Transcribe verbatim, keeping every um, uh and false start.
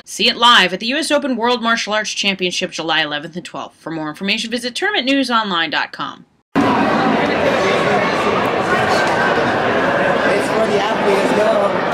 See it live at the U S Open World Martial Arts Championship July eleventh and twelfth. For more information, visit tournament news online dot com. It's for the athletes, go.